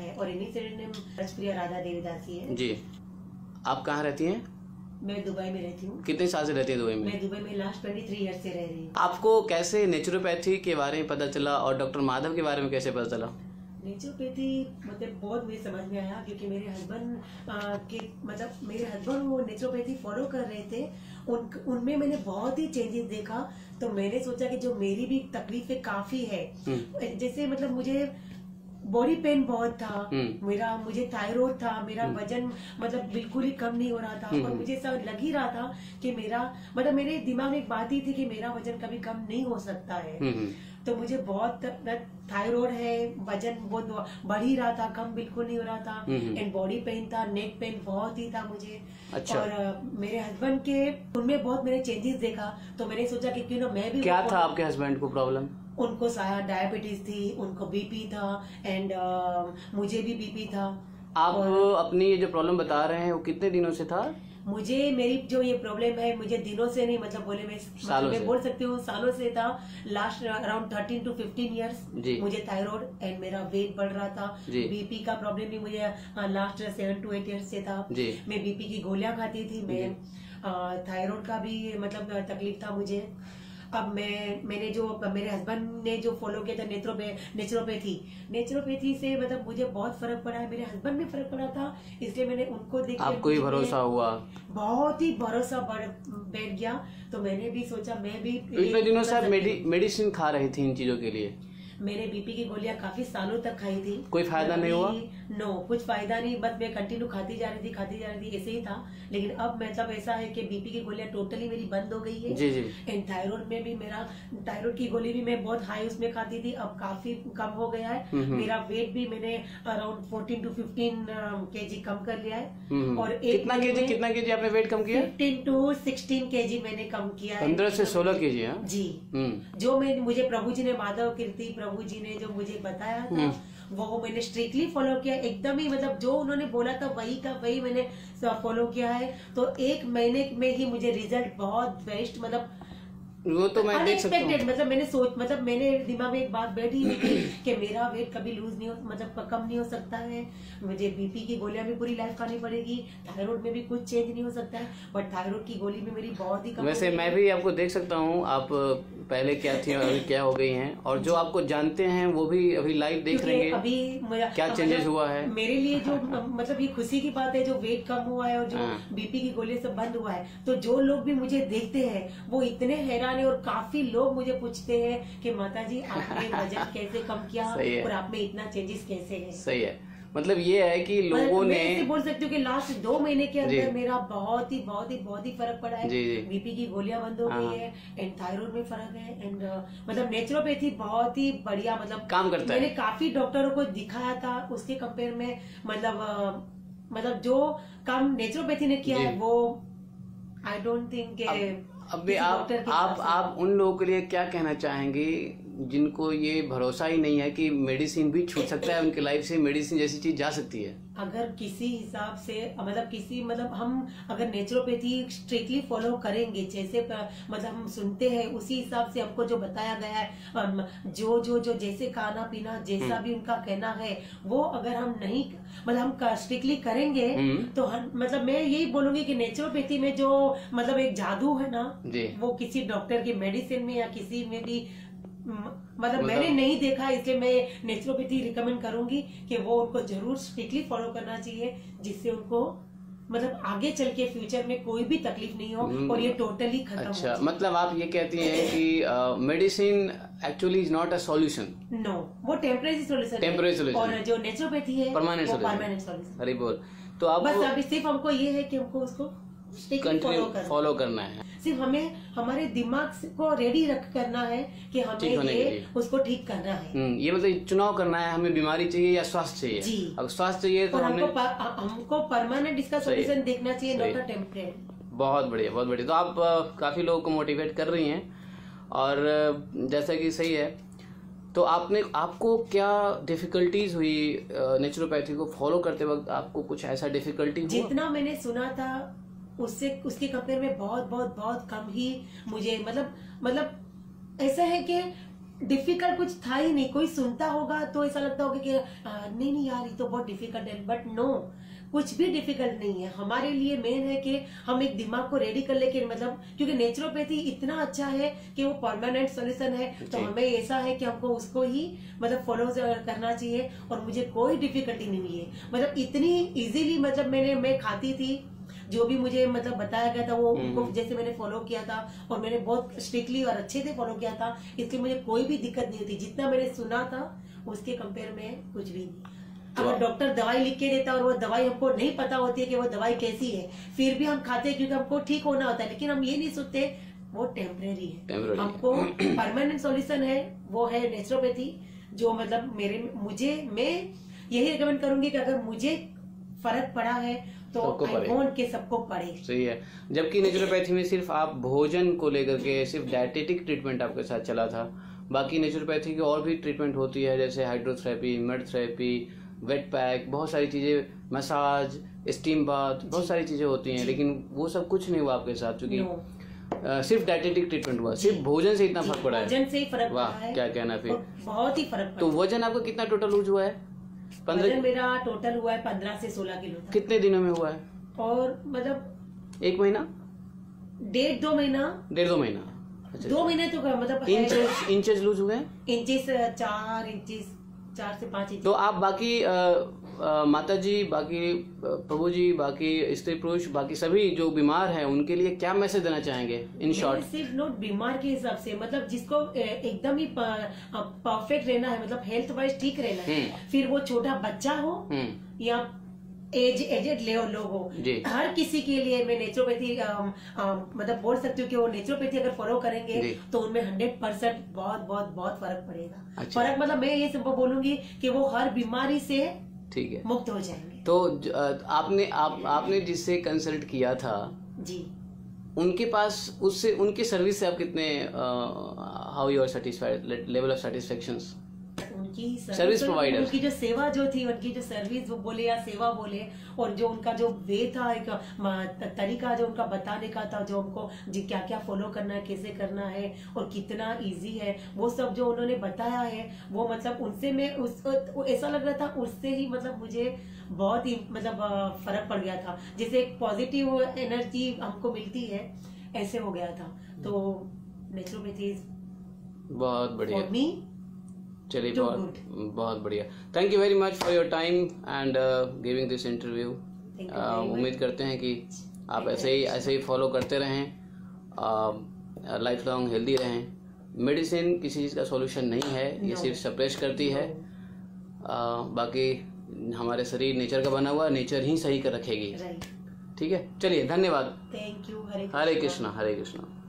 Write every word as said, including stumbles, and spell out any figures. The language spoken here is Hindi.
है और इन्हीं से नेम राजप्रिया राधा देवीदासी है जी। आप कहाँ रहती हैं? मैं दुबई में रहती हूँ। कितने साल से रहती हैं दुबई में? मैं दुबई में लास्ट ट्वेंटी थ्री ईयर से रह रही हूँ। आपको कैसे नेचुरोपैथी के बारे में पता चला और डॉक्टर माधव के बारे में कैसे पता चला? नेचुरोपैथी मतलब बहुत मुझे समझ में आया क्योंकि मेरे हस्बैंड के मतलब मेरे हस्बैंड वो नेचुरोपैथी फॉलो कर रहे थे, उन उनमें मैंने बहुत ही चेंजेस देखा। तो मैंने सोचा कि जो मेरी भी तकलीफें काफी है, जैसे मतलब मुझे बॉडी पेन बहुत था, मेरा मुझे थायराइड था, मेरा वजन मतलब बिल्कुल ही कम नहीं हो रहा था और मुझे सब लग ही रहा था कि मेरा मतलब मेरे दिमाग में एक बात ही थी कि मेरा वजन कभी कम नहीं हो सकता है। तो मुझे बहुत थायराइड है, वजन बहुत बढ़ ही रहा था, कम बिल्कुल नहीं हो रहा था, एंड बॉडी पेन था, नेक पेन बहुत ही था मुझे। अच्छा। और uh, मेरे हस्बैंड के उनमें बहुत मैंने चेंजेस देखा, तो मैंने सोचा कि क्यों ना मैं भी। क्या था आपके हस्बैंड को प्रॉब्लम? उनको सारा डायबिटीज थी, उनको बीपी था एंड uh, मुझे भी बीपी था। आप और अपनी ये जो प्रॉब्लम बता रहे हैं वो कितने दिनों से था? मुझे मेरी जो ये प्रॉब्लम है मुझे दिनों से नहीं मतलब बोले मैं सालों मैं से। बोल सकती हूँ सालों से था। Last around thirteen to fifteen years मुझे थायराइड एंड मेरा वेट बढ़ रहा था। बीपी का प्रॉब्लम भी मुझे last seven to eight years से था। मैं बीपी की गोलियां खाती थी, मैं थायराइड का भी मतलब तकलीफ था मुझे। अब मैं मैंने जो मेरे हस्बैंड ने जो फॉलो किया था नेचुरोपै नेचुरोपैथी नेचुरोपैथी से मतलब मुझे बहुत फर्क पड़ा है, मेरे हस्बैंड में फर्क पड़ा था, इसलिए मैंने उनको देख आपको ही भरोसा हुआ, बहुत ही भरोसा बैठ गया। तो मैंने भी सोचा मैं भी इतने दिनों से आप मेडिसिन खा रही थी इन चीजों के लिए? मैंने बीपी की गोलियां काफी सालों तक खाई थी, कोई फायदा नहीं हुआ? नो, कुछ फायदा नहीं, बस मैं कंटिन्यू खाती जा रही थी खाती जा रही थी ऐसे ही था। लेकिन अब मतलब ऐसा है कि बीपी की गोलियां टोटली मेरी बंद हो गई है। जी जी। एंड थायराइड में भी मेरा थायराइड की गोली भी मैं बहुत हाई उसमें खाती थी, अब काफी कम हो गया है। मेरा वेट भी मैंने अराउंड फोर्टीन टू फिफ्टीन के जी कम कर लिया है। और एक कितना केजी कितना केजी आपने वेट कम किया? फिफ्टीन टू सिक्सटीन के जी मैंने कम किया है। पंद्रह से सोलह के जी। जी। जो मैं मुझे प्रभु जी ने माधव कीर्ति प्रभु जी ने जो मुझे बताया था वो मैंने स्ट्रिक्टली फॉलो किया, एकदम ही मतलब जो उन्होंने बोला था वही का वही मैंने फॉलो किया है। तो एक महीने में ही मुझे रिजल्ट बहुत बेस्ट मतलब वो तो मैं देख सकता हूँ। मतलब मैंने सोच मतलब मैंने दिमाग में एक बात बैठी हुई थी कि मेरा वेट कभी लूज नहीं हो मतलब कम नहीं हो सकता है, मुझे बीपी की गोलियां भी पूरी लाइफ खानी पड़ेगी, थायराइड में भी कुछ चेंज नहीं हो सकता है, बट थायराइड की गोली भी मेरी बहुत ही कम। वैसे मैं भी आपको देख सकता हूँ, आप पहले क्या थी और अभी क्या हो गई हैं, और जो आपको जानते हैं वो भी अभी लाइव देख रहे हैं अभी क्या चेंजेस हुआ है। मेरे लिए जो मतलब ये खुशी की बात है जो वेट कम हुआ है और जो बीपी की गोली सब बंद हुआ है, तो जो लोग भी मुझे देखते हैं वो इतने हैरान है और काफी लोग मुझे पूछते हैं कि माता जी आपने वजन कैसे कम किया और आप में इतना चेंजेस कैसे है। सही है, मतलब ये है कि लोगों ने मैं बोल सकती हूँ कि लास्ट दो महीने के अंदर मेरा बहुत ही बहुत ही बहुत ही फर्क पड़ा है। बीपी की गोलियां बंद हो गई है एंड थायराइड में फर्क है एंड मतलब नेचुरोपैथी बहुत ही बढ़िया मतलब काम करता है। मैंने काफी डॉक्टरों को दिखाया था, उसके कंपेयर में मतलब मतलब जो काम नेचुरोपैथी ने किया है वो आई डोंट थिंक अभी आप आप आप उन लोगों के लिए क्या कहना चाहेंगे जिनको ये भरोसा ही नहीं है कि मेडिसिन भी छूट सकता है, उनकी लाइफ से मेडिसिन जैसी चीज जा सकती है? अगर किसी हिसाब से मतलब किसी मतलब हम अगर नेचुरोपैथी स्ट्रिक्टली फॉलो करेंगे जैसे मतलब हम सुनते हैं उसी हिसाब से हमको जो बताया गया है, जो जो जो जैसे खाना पीना जैसा भी उनका कहना है वो अगर हम नहीं मतलब हम स्ट्रिक्टली करेंगे तो हम मतलब मैं यही बोलूंगी कि नेचुरोपैथी में जो मतलब एक जादू है ना वो किसी डॉक्टर की मेडिसिन में या किसी में भी मतलब मैंने नहीं देखा, इसलिए मैं नेचुरोपैथी रिकमेंड करूंगी कि वो उनको जरूर स्ट्रिक्टली फॉलो करना चाहिए जिससे उनको मतलब आगे चल के फ्यूचर में कोई भी तकलीफ नहीं हो और ये टोटली खत्म हो। अच्छा, मतलब आप ये कहती हैं कि medicine actually is not a solution? No, वो टेम्परेरी सॉल्यूशन टेम्परेरी सॉल्यूशन और जो नेचुरोपैथी है परमानेंट सॉल्यूशन। अरे बोल, तो आप बस अभी सिर्फ हमको ये है कि हमको उसको कंटिन्यू फॉलो करना है, सिर्फ हमें हमारे दिमाग को रेडी रख करना है कि हमें ये उसको ठीक करना है। ये मतलब चुनाव करना है, हमें बीमारी चाहिए या स्वास्थ्य चाहिए। जी, अगर स्वास्थ्य चाहिए तो हमको हमको परमानेंट इसका सॉल्यूशन देखना चाहिए, नॉट अ टेम्परेरी। बहुत बढ़िया बहुत बढ़िया। तो आप काफी लोगों को मोटिवेट कर रही हैं और जैसा कि सही है, तो आपने आपको क्या डिफिकल्टीज हुई नेचुरोपैथी को फॉलो करते वक्त? आपको कुछ ऐसा डिफिकल्टी हुआ? जितना मैंने सुना था उससे उसके कंपेयर में बहुत बहुत बहुत कम ही मुझे मतलब मतलब ऐसा है कि डिफिकल्ट कुछ था ही नहीं। कोई सुनता होगा तो ऐसा लगता होगा कि आ, नहीं नहीं यार ये तो बहुत डिफिकल्ट है, बट नो, कुछ भी डिफिकल्ट नहीं है। हमारे लिए मेन है कि हम एक दिमाग को रेडी कर लेके, मतलब क्योंकि नेचुरोपैथी इतना अच्छा है कि वो परमानेंट सॉल्यूशन है, तो हमें ऐसा है कि हमको उसको ही मतलब फॉलो करना चाहिए। और मुझे कोई डिफिकल्टी नहीं है, मतलब इतनी इजीली, मतलब मैंने मैं खाती थी जो भी मुझे मतलब बताया गया था वो उनको जैसे मैंने फॉलो किया था, और मैंने बहुत स्ट्रिक्टली और अच्छे से फॉलो किया था, इसलिए मुझे कोई भी दिक्कत नहीं थी। जितना मैंने सुना था उसके कंपेयर में कुछ भी नहीं। अगर डॉक्टर दवाई लिख के देता और वो दवाई हमको नहीं पता होती है कि वो दवाई कैसी है, फिर भी हम खाते हैं क्योंकि हमको ठीक होना होता है, लेकिन हम ये नहीं सोचते वो टेम्परेरी है। हमको परमानेंट सॉल्यूशन है वो है नेचुरोपैथी, जो मतलब मेरे मुझे मैं यही रिकमेंड करूंगी कि अगर मुझे फर्क पड़ा है तो आई वांट के सबको पड़े। सही है। जबकि नेचुरोपैथी में सिर्फ आप भोजन को लेकर के सिर्फ डायटेटिक ट्रीटमेंट आपके साथ चला था, बाकी नेचुरोपैथी की और भी ट्रीटमेंट होती है, जैसे hydrotherapy, mud therapy, wet pack, बहुत सारी चीजें, मसाज, स्टीम बाथ, बहुत सारी चीजें होती हैं, लेकिन वो सब कुछ नहीं हुआ आपके साथ, क्योंकि आ, सिर्फ डायटेटिक ट्रीटमेंट हुआ, सिर्फ भोजन से इतना फर्क पड़ा है। भोजन से ही फर्क पड़ा है। क्या कहना फिर, बहुत ही फर्क पड़ा। तो वजन आपका कितना टोटल लूज हुआ है? वजन मेरा टोटल हुआ है पंद्रह से सोलह किलो। कितने दिनों में हुआ है? और मतलब एक महीना, डेढ़ दो महीना डेढ़ दो महीना अच्छा, दो महीने तो मतलब इंचेस इंचेस लूज हुए? इंचेस चार इंचेस चार से पाँच इंच। तो आप बाकी आ, आ, माता जी, बाकी प्रभु जी, बाकी स्त्री पुरुष, बाकी सभी जो बीमार हैं उनके लिए क्या मैसेज देना चाहेंगे इन शॉर्ट? सिर्फ नोट बीमार के हिसाब से, मतलब जिसको एकदम ही परफेक्ट रहना है, मतलब हेल्थ वाइज ठीक रहना है, फिर वो छोटा बच्चा हो या एज एजेड ले लोग हो, हर किसी के लिए मैं नेचुरोपैथी मतलब बोल सकती हूँ कि वो नेचुरोपैथी अगर फॉलो करेंगे तो उनमें हंड्रेड परसेंट बहुत बहुत बहुत फर्क पड़ेगा। अच्छा। फर्क मतलब मैं ये सब बोलूंगी कि वो हर बीमारी से ठीक है मुक्त हो जाएंगे। तो आपने आप आपने जिससे कंसल्ट किया था जी, उनके पास उससे उनकी सर्विस से आप कितने, how you are satisfied, level of satisfaction? उनकी सर्विस प्रोवाइडर, उनकी जो सेवा जो थी, उनकी जो सर्विस वो बोले या सेवा बोले, और जो उनका जो वे था, एक तरीका जो उनका बताने का था, जो हमको क्या क्या फॉलो करना है, कैसे करना है और कितना इजी है, वो सब जो उन्होंने बताया है, वो मतलब उनसे मैं उस ऐसा लग रहा था उससे ही मतलब मुझे बहुत ही मतलब फर्क पड़ गया था, जैसे एक पॉजिटिव एनर्जी हमको मिलती है, ऐसे हो गया था। तो नेचुरोपैथी बहुत बढ़िया। चलिए, बहुत बहुत बढ़िया। Thank you very much for your time and giving this interview. उम्मीद करते हैं कि आप ऐसे ही ऐसे ही फॉलो करते रहें, लाइफ लॉन्ग हेल्दी रहें। मेडिसिन किसी चीज़ का सॉल्यूशन नहीं है, ये सिर्फ सप्रेस करती है। uh, बाकी हमारे शरीर नेचर का बना हुआ, नेचर ही सही कर रखेगी। ठीक है, चलिए, धन्यवाद। Thank you. हरे कृष्णा, हरे कृष्णा।